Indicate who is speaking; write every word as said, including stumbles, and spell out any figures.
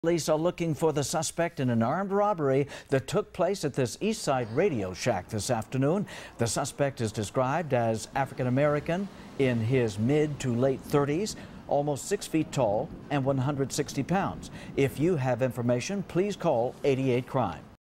Speaker 1: Police are looking for the suspect in an armed robbery that took place at this Eastside radio shack this afternoon. The suspect is described as African American, in his mid to late thirties, almost six feet tall and one hundred sixty pounds. If you have information, please call eighty-eight crime.